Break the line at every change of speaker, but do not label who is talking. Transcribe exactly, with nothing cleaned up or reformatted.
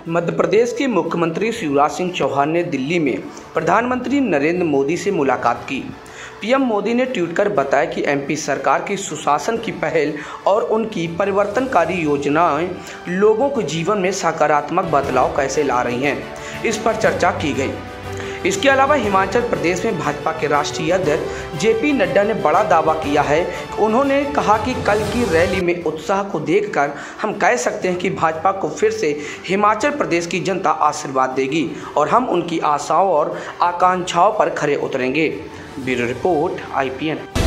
मध्य प्रदेश के मुख्यमंत्री शिवराज सिंह चौहान ने दिल्ली में प्रधानमंत्री नरेंद्र मोदी से मुलाकात की। पीएम मोदी ने ट्वीट कर बताया कि एमपी सरकार की सुशासन की पहल और उनकी परिवर्तनकारी योजनाएं लोगों के जीवन में सकारात्मक बदलाव कैसे ला रही हैं, इस पर चर्चा की गई। इसके अलावा हिमाचल प्रदेश में भाजपा के राष्ट्रीय अध्यक्ष जेपी नड्डा ने बड़ा दावा किया है। उन्होंने कहा कि कल की रैली में उत्साह को देखकर हम कह सकते हैं कि भाजपा को फिर से हिमाचल प्रदेश की जनता आशीर्वाद देगी और हम उनकी आशाओं और आकांक्षाओं पर खरे उतरेंगे। Bureau report I P N.